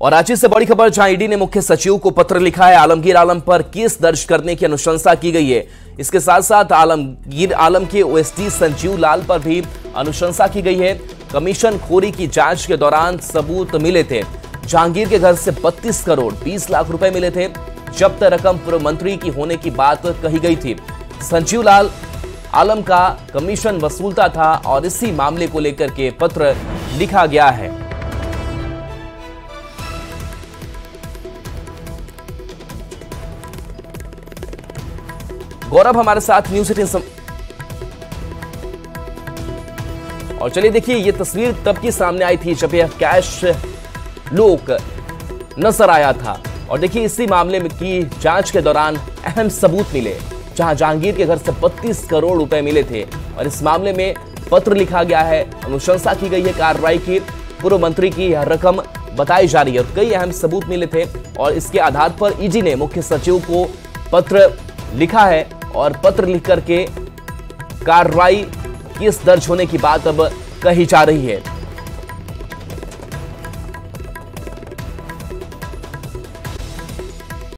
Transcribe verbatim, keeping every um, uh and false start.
और रांची से बड़ी खबर, जहां ईडी ने मुख्य सचिव को पत्र लिखा है। आलमगीर आलम पर केस दर्ज करने की अनुशंसा की गई है। इसके साथ साथ आलमगीर आलम के ओएसडी संजीव लाल पर भी अनुशंसा की गई है। कमीशन खोरी की जांच के दौरान सबूत मिले थे। जहांगीर के घर से बत्तीस करोड़ बीस लाख रुपए मिले थे। जब्त रकम पूर्व मंत्री की होने की बात कही गई थी। संजीव लाल आलम का कमीशन वसूलता था और इसी मामले को लेकर के पत्र लिखा गया है। गौरव हमारे साथ न्यूज एटीन सम... और चलिए देखिए, ये तस्वीर तब की सामने आई थी जब यह कैश लूक नजर आया था। और देखिए, इसी मामले में की जांच के दौरान अहम सबूत मिले, जहां जहांगीर के घर से बत्तीस करोड़ रुपए मिले थे और इस मामले में पत्र लिखा गया है। अनुशंसा की गई है कार्रवाई की। पूर्व मंत्री की यह रकम बताई जा रही है और कई अहम सबूत मिले थे और इसके आधार पर ईडी ने मुख्य सचिव को पत्र लिखा है और पत्र लिख करके कार्रवाई केस दर्ज होने की बात अब कही जा रही है।